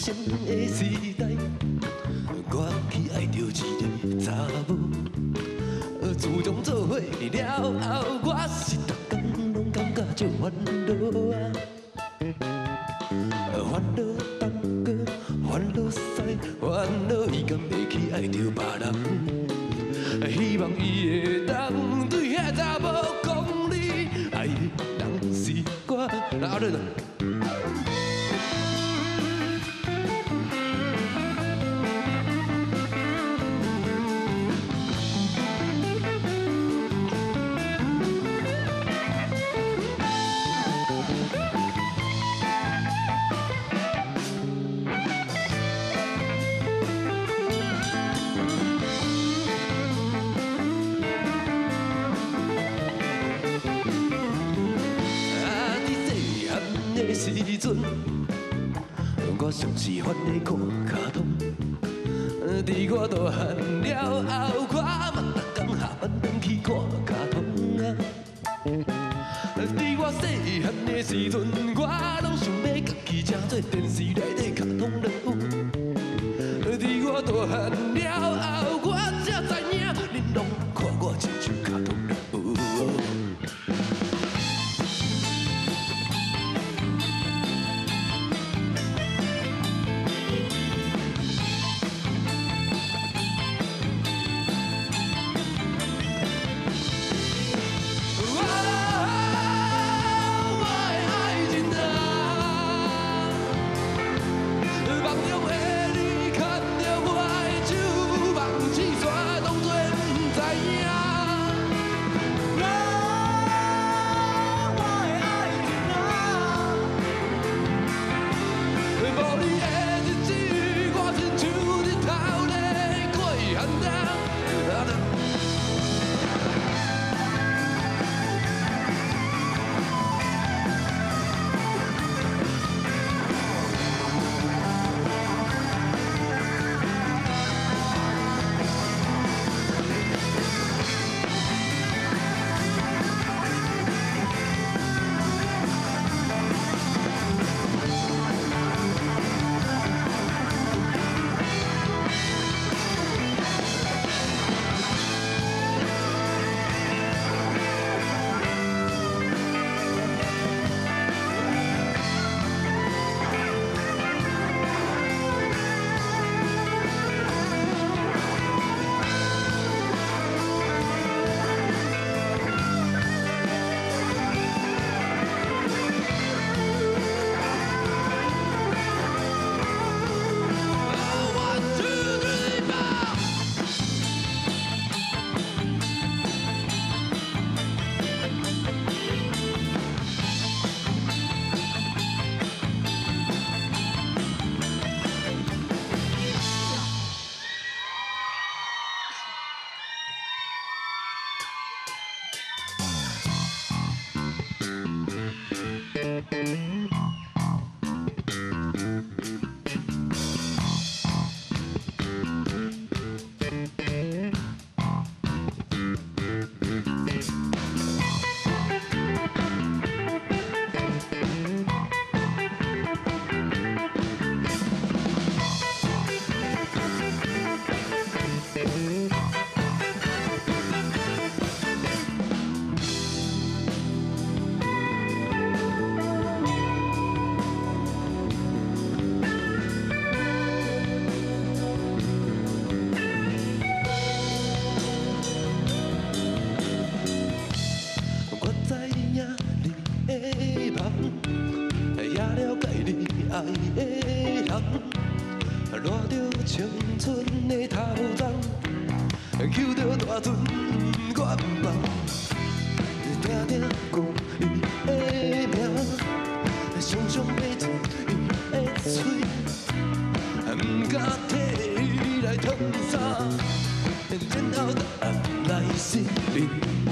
先的时代，我去爱着一个查某。自从做伙了后，我是逐工拢感觉足烦恼啊。烦恼东哥，烦恼西，烦恼伊敢会去爱着别人？希望伊会当对遐查某讲你爱的人是我。哪里呢？ 时阵，我上喜欢的看卡通。伫我大汉了后，我嘛逐工下班返去看卡通啊。伫我细汉的时阵，我拢想要家己成做电视内底卡通人物。伫我大汉了后，我才知影，恁拢看我亲像卡通人物。 爱的人，赖着青春的头鬃，求着大船愿望，听听讲伊的名，常常要出伊的嘴，不敢替伊来烫衫，然后答案来是你。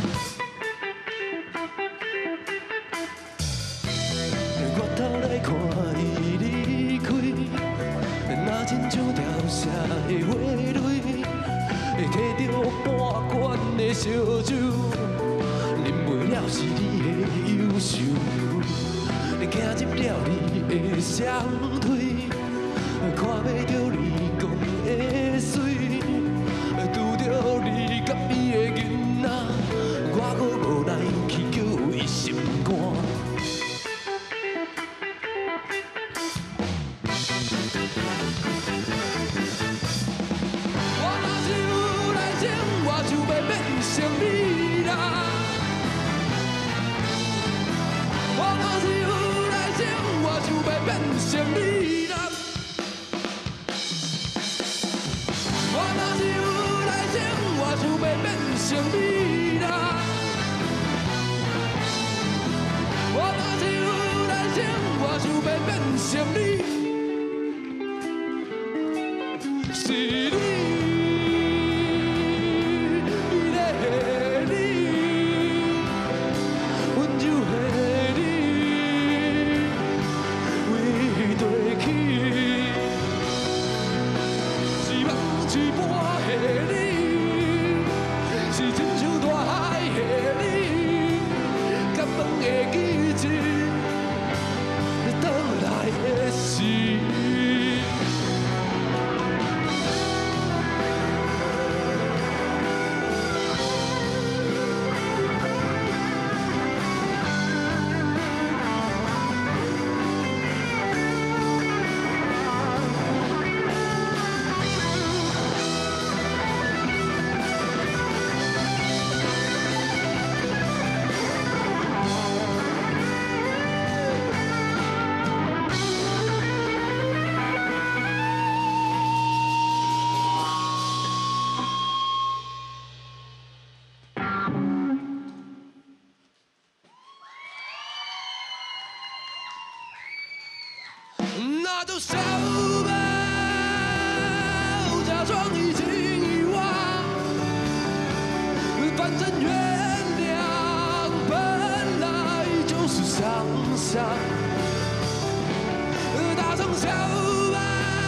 来看伊离开，若亲像凋谢的花蕊，摕着半罐的烧酒，饮袂了是你的忧愁，走入了你的双腿， 看袂着你讲的水，拄着你甲伊的囡仔，我搁无奈去叫伊心肝。我若是有来生，我就要变成你啦。我若是有来生，我就要变成你啦。我若是有来生，我就要变成你啦。我若是有来生，我就要变成你。是你，美丽的你，温柔的你，为地起，是梦一般的你，是亲像大海的你，感动的季节，等来的事。那就笑吧，假装已经遗忘。反正原谅本来就是伤伤。大声笑吧，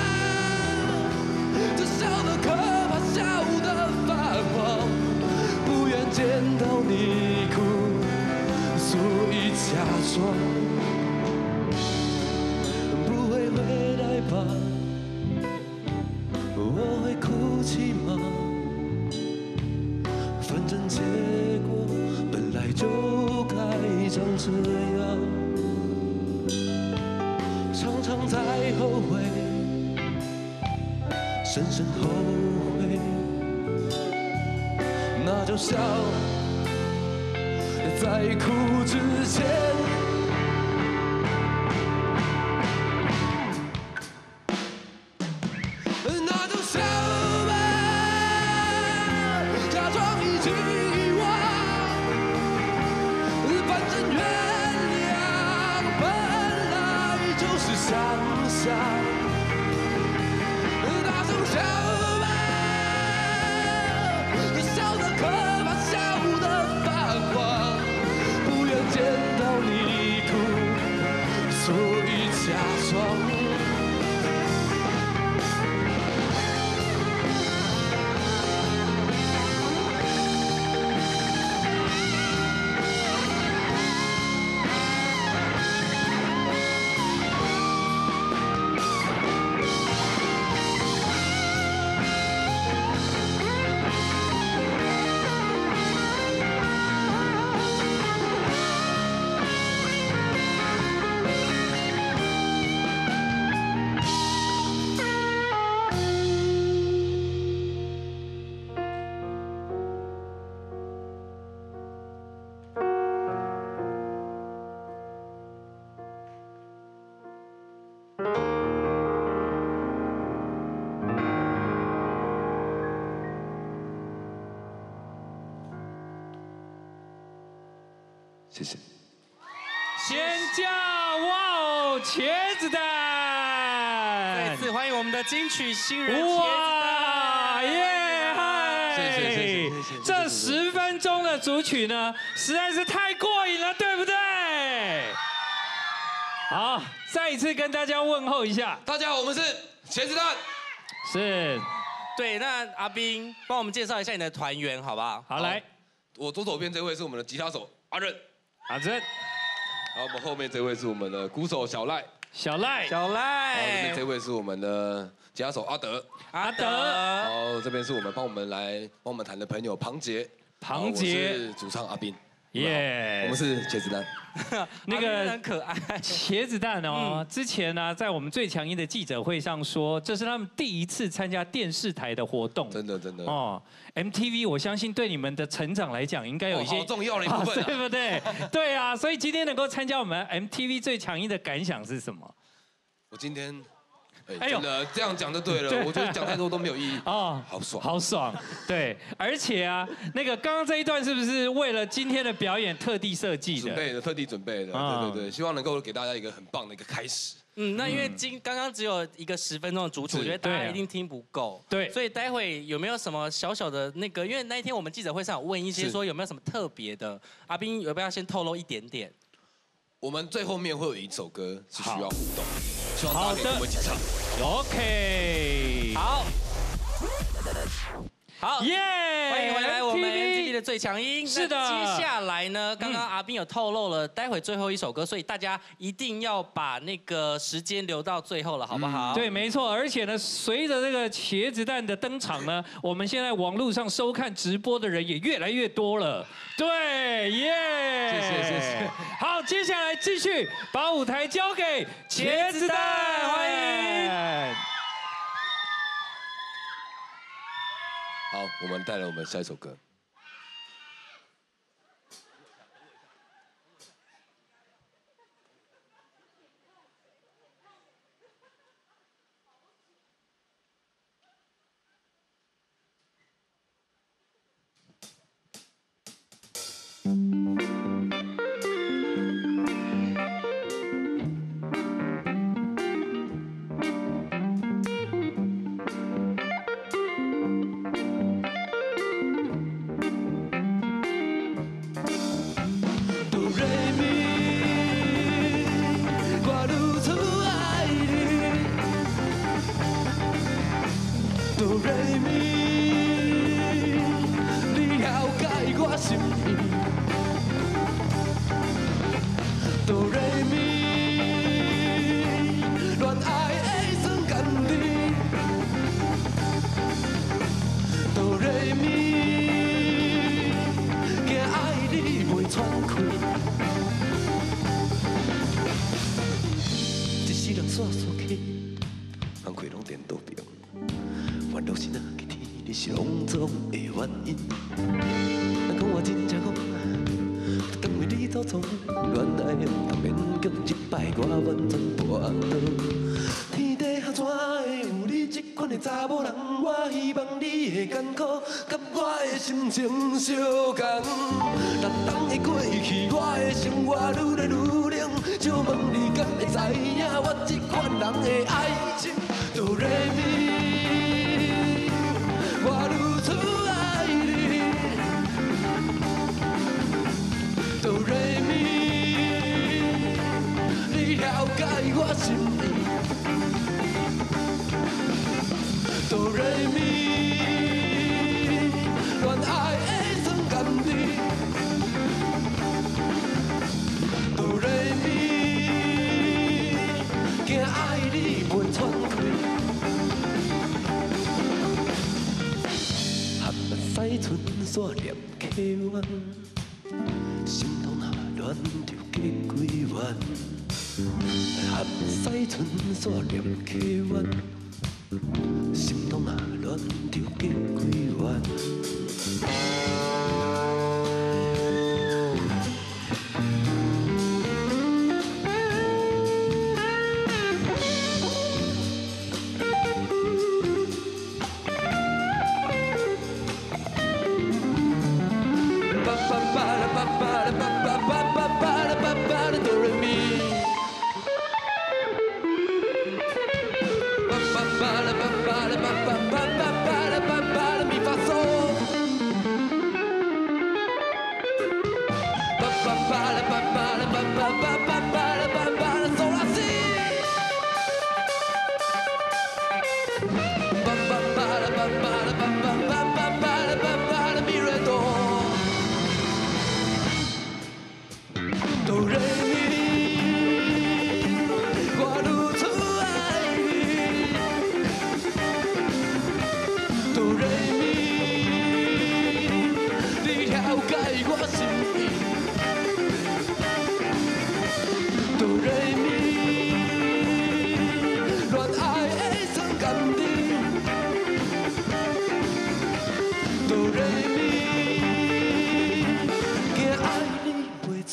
这笑得可怕，笑得发慌。不愿见到你哭，所以假装。回来吧，我会哭泣吗？反正结果本来就该长这样，常常在后悔，深深后悔，那就笑，在哭之前。那就笑吧，假装已经遗忘。反正原谅本来就是想象。大声笑吧，笑得可怕，笑得发慌。不愿见到你哭，所以假装。谢谢。 先叫哇哦茄子蛋， 再次欢迎我们的金曲新人茄子哇蛋， 耶嗨！ 谢谢。 这10分钟的主曲呢，实在是太过瘾了，对不对？好，再一次跟大家问候一下， 大家好，我们是茄子蛋。 是， 对，那阿彬帮我们介绍一下你的团员好不好？ 好来， 我左手边这位是我们的吉他手阿任， 阿珍， 然后我们后面这位是我们的鼓手小赖。 小赖， 小好，这边赖， 这位是我们的吉他手阿德， 阿德， 然后这边是我们帮我们弹的朋友庞杰， 庞杰我是主唱阿斌， 耶我们是茄子蛋。 那个阿斌很可爱。 茄子蛋哦，之前呢，在我们最强音的记者会上说，这是他们第一次参加电视台的活动。 真的哦，MTV 我相信对你们的成长来讲，应该有一些好重要的一部分， 对不对？对啊，所以今天能够参加我们 MTV 最强音的感想是什么？ 我今天。 哎呦真的这样讲就对了，我觉得讲太多都没有意义。哦，好爽， 好爽。对，而且啊，那个刚刚这一段是不是为了今天的表演特地设计的？ 特地准备的。对，希望能够给大家一个很棒的一个开始。 那因为刚刚只有一个10分钟的主曲，我觉得大家一定听不够。 对， 所以待会有没有什么小小的那个？因为那一天我们记者会上有问一些说有没有什么特别的，阿斌有没有先透露一点点？ 我们最后面会有一首歌是需要互动，希望大家可以跟我们一起唱。 OK， 好， 耶！ 欢迎回来，我们 MTV 的最强音。 是的， 接下来呢，刚刚阿斌有透露了，待会最后一首歌，所以大家一定要把那个时间留到最后了，好不好？ 对，没错。而且呢，随着这个茄子蛋的登场呢，我们现在网络上收看直播的人也越来越多了。对，耶！ 谢谢。 好，接下来继续把舞台交给茄子蛋，欢迎。 好，我们带来我们下一首歌。心情相共，逐冬的过去，我的生活愈来愈冷。借问你敢会知影，我这款人的爱情？哆来咪，我愈出爱你。哆来咪，你了解我心意。哆来咪。恋爱的酸甘甜，哆来咪，惊爱你袂喘气。含目屎唇线念起阮，心头若乱就结几弯。含目屎唇线念起阮，心头若乱就结几弯。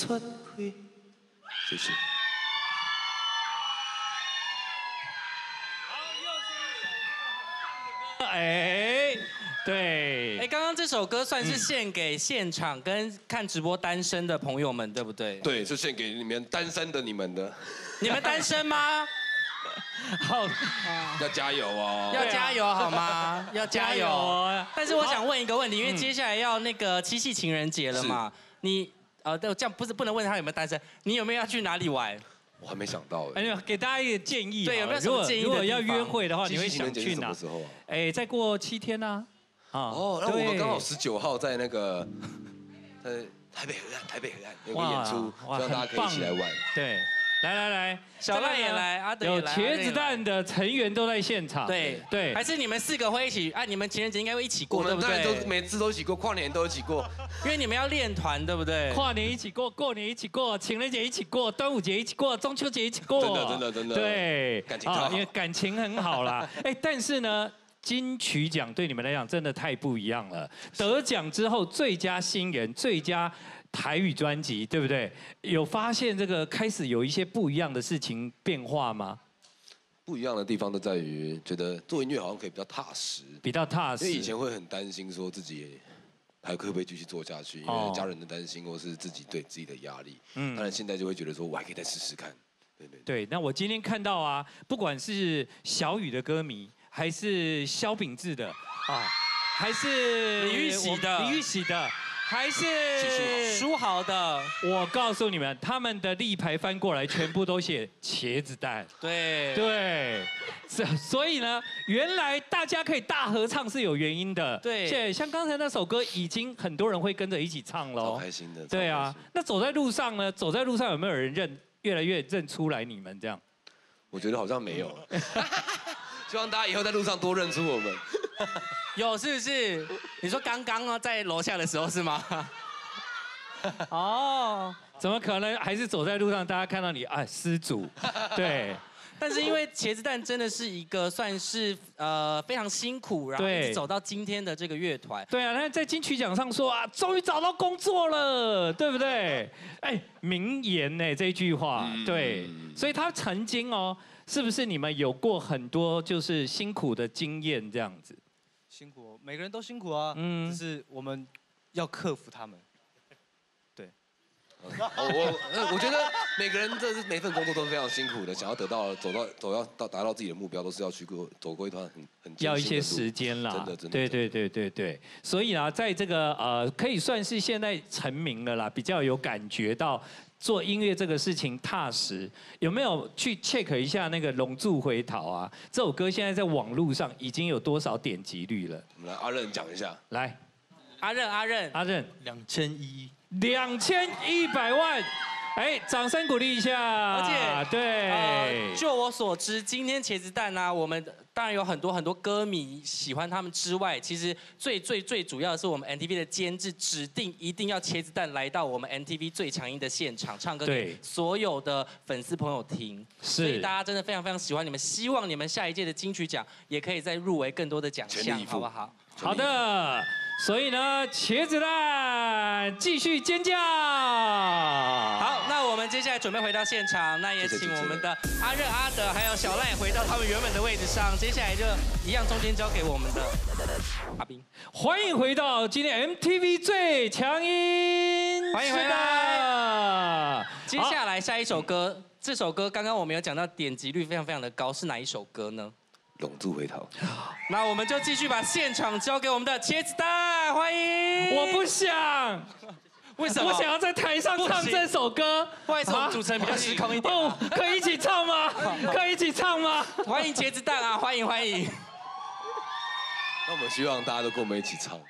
出开。谢谢。 哎，对， 哎，刚刚这首歌算是献给现场跟看直播单身的朋友们，对不对？ 对，是献给你们单身的你们的。 你们单身吗？ 好， 要加油哦！ 要加油好吗？要加油哦！ 但是我想问一个问题，因为接下来要那个七夕情人节了嘛，你这样不能问他有没有单身，你有没有要去哪里玩？ 我还没想到哎。 哎，给大家一个建议， 对，有没有什么建议？ 如果要约会的话，你会想去哪？ 哎，再过7天呢？ 哦，那我们刚好19号在那个台北河岸有个演出，希望大家可以一起来玩。 对。来， 小赖也来，阿德也来，有茄子蛋的成员都在现场。对， 还是你们4个会一起？你们情人节应该会一起过，对不对？ 都每次都一起过，跨年都一起过， 因为你们要练团，对不对？ 跨年一起过，过年一起过，情人节一起过，端午节一起过，中秋节一起过。 真的。 对， 感情好， 因为感情很好啦。哎，但是呢，金曲奖对你们来讲真的太不一样了。得奖之后，最佳新人、最佳台语专辑，对不对？有发现这个开始有一些不一样的事情变化吗？ 不一样的地方都在于，觉得做音乐好像可以比较踏实， 比较踏实。 因为以前会很担心说自己还可不可以继续做下去，因为家人的担心或是自己对自己的压力。当然现在就会觉得说，我还可以再试试看。 对，那我今天看到啊，不管是小雨的歌迷，还是萧秉治的还是李玉玺的。还是书豪的， 我告诉你们，他们的立牌翻过来，全部都写茄子蛋。对，所以呢，原来大家可以大合唱是有原因的。对，像刚才那首歌，已经很多人会跟着一起唱喽， 超开心的。 对啊，那走在路上呢？走在路上有没有人越来越认出来你们这样？ 我觉得好像没有。希望大家以后在路上多认出我们。 有是不是？你说刚刚在楼下的时候是吗？ 怎么可能？还是走在路上，大家看到你失主，对。 但是因为茄子蛋真的是一个算是非常辛苦，然后一直走到今天的这个乐团。 对啊，他在金曲奖上说终于找到工作了，对不对？哎，名言呢这句话，对。所以他曾经是不是你们有过很多就是辛苦的经验这样子？ 辛苦，每个人都辛苦啊。只是我们要克服他们。对。 我觉得每个人每份工作都是非常辛苦的，想要达到自己的目标，都是要走过一段很要一些时间啦。 真的。 对。所以啊，在这个可以算是现在成名了啦，比较有感觉到。做音乐这个事情踏实，有没有去 check 一下那个《龙柱回逃》啊？这首歌现在在网络上已经有多少点击率了？ 我们来阿任讲一下。 来， 阿任 2100 万，哎，掌声鼓励一下。 而且对， 就我所知，今天茄子蛋啊，我们当然有很多歌迷喜欢他们之外，其实最主要的是我们 NTV 的监制指定一定要茄子蛋来到我们 NTV 最强音的现场唱歌给所有的粉丝朋友听，所以大家真的非常非常喜欢你们，希望你们下一届的金曲奖也可以再入围更多的奖项，好不好？ 好的。所以呢，茄子蛋继续尖叫。 好，那我们接下来准备回到现场，那也请我们的阿任、阿德还有小赖回到他们原本的位置上。接下来就一样，中间交给我们的阿斌。 欢迎回到今天 MTV 最强音， 欢迎回来。接下来下一首歌，这首歌刚刚我们有讲到点击率非常非常的高，是哪一首歌呢？ 龙柱回逃。 那我们就继续把现场交给我们的茄子蛋，欢迎。 我不想， 为什么？ 我想要在台上唱这首歌。 不好意思，我们主持人比较失控一点。 可以一起唱吗？可以一起唱吗？ 欢迎茄子蛋啊，欢迎。 那我们希望大家都跟我们一起唱。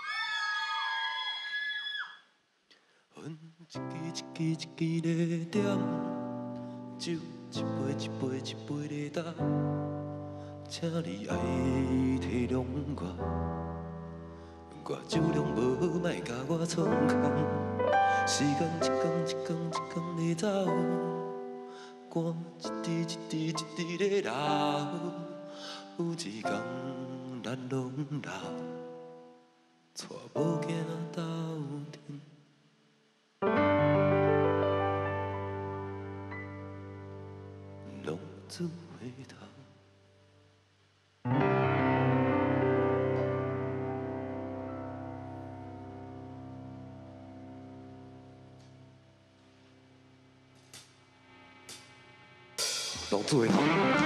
一支的点，酒一杯的干。请你爱体谅我酒量无，莫甲我创空。时间一天的走，汗一滴的流，有一天咱拢老，带某囝斗阵。 子回头。龙子回头。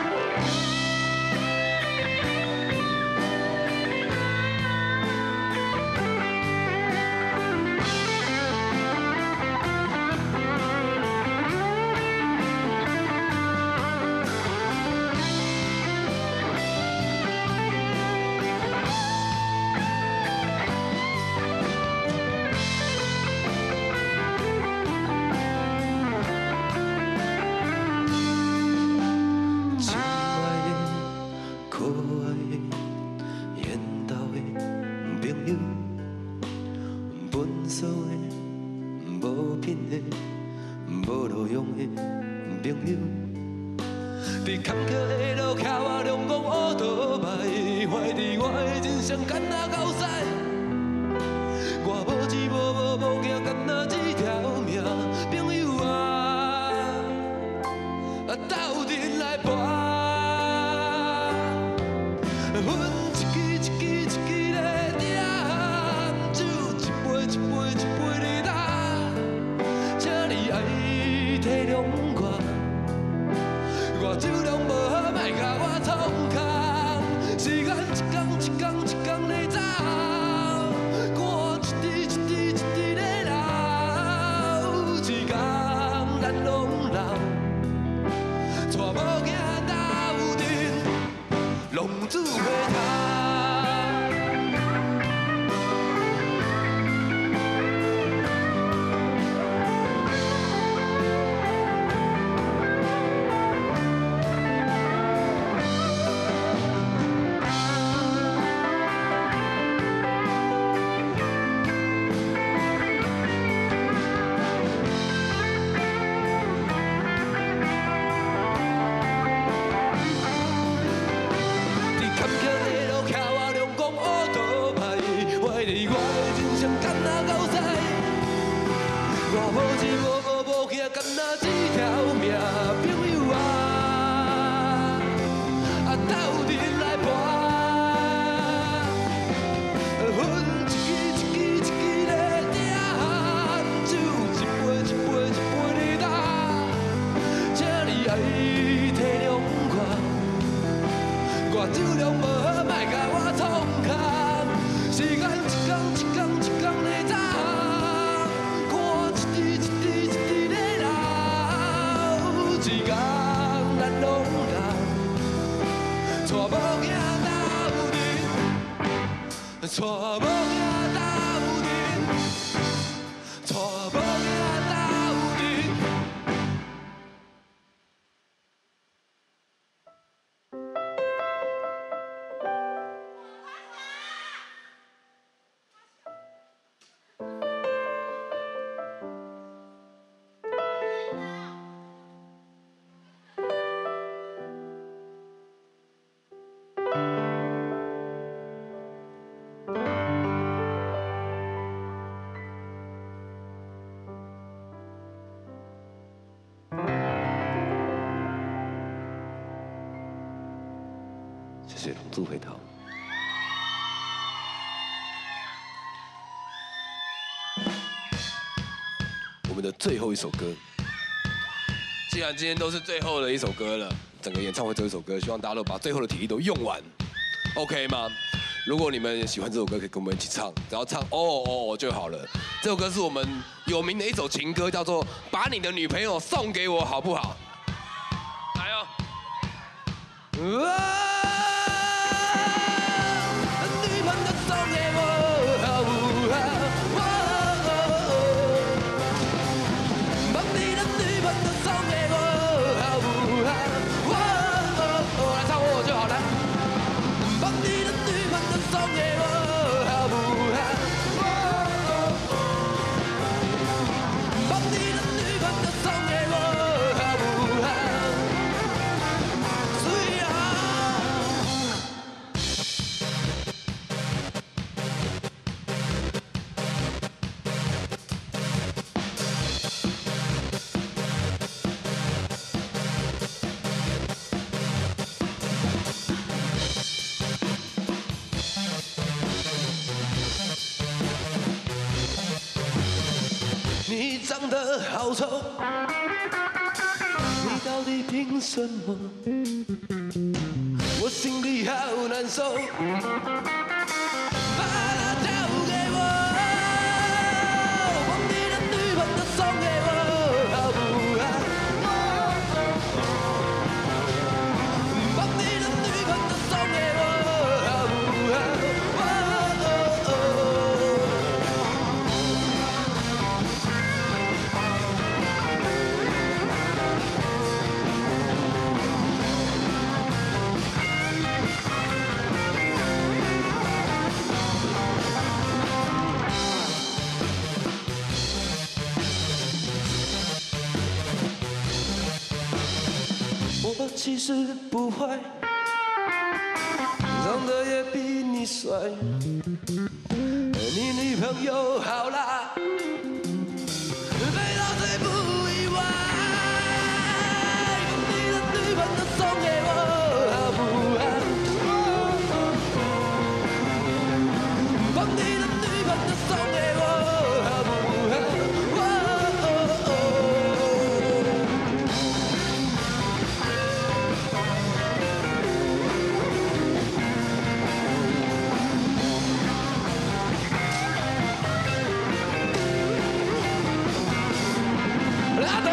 谢谢龙珠回头。我们的最后一首歌，既然今天都是最后的一首歌了，整个演唱会最后一首歌，希望大家都把最后的体力都用完 ，OK 吗？如果你们喜欢这首歌，可以跟我们一起唱，只要唱哦哦哦就好了。这首歌是我们有名的一首情歌，叫做《把你的女朋友送给我》，好不好？来哦。 的好丑，你到底凭什么？我心里好难受。把它交给我，把你的女朋友送给我，好不好？把你的女朋友送给我，好不好？我其实不坏，长得也比你帅，你女朋友好啦，飞到最不意外。把你的女朋友送给我，好不好？把你的女朋友送给我，好不好？拉德。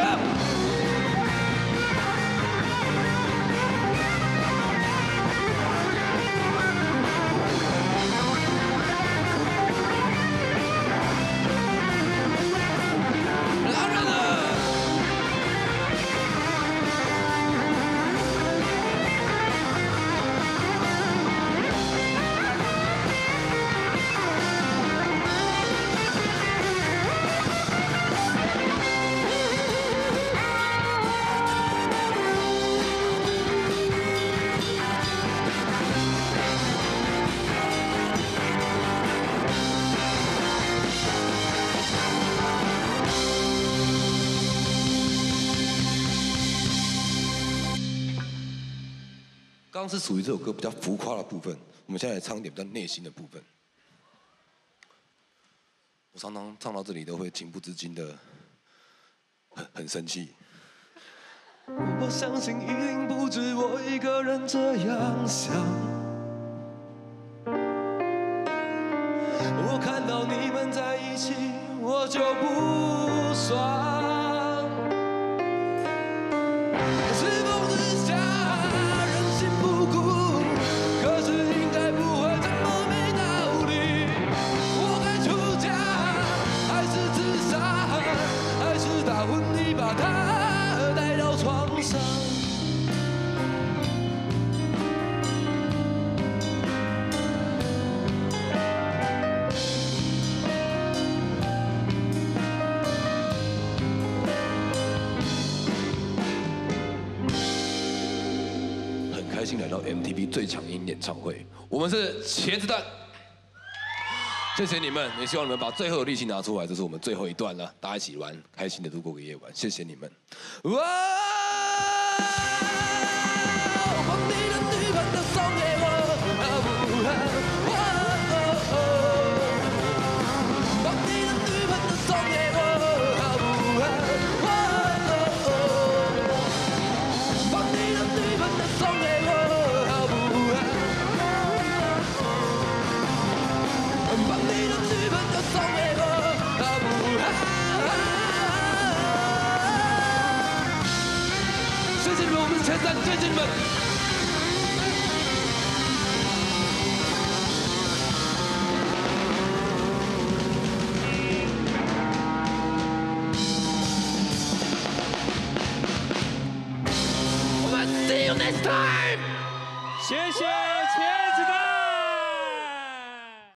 刚刚是属于这首歌比较浮夸的部分，我们现在来唱一点比较内心的部分。我常常唱到这里都会情不自禁的很生气。我相信一定不止我一个人这样想。我看到你们在一起，我就不爽。是风之下。不顾，可是应该不会这么没道理。我该出家，还是自杀，还是打昏你把他带到床上？开心来到 MTV 最强音演唱会，我们是茄子蛋，谢谢你们，也希望你们把最后的力气拿出来，这是我们最后一段了，大家一起玩，开心的度过个夜晚，谢谢你们。哇！把你的女朋友送给我，好不好？把你的女朋友送给我，好不好？把你的女朋友送给我。把你的女朋友送给我，好不好？谢谢你们，我们是茄子蛋，谢谢你们。我们 see you next time。 谢谢。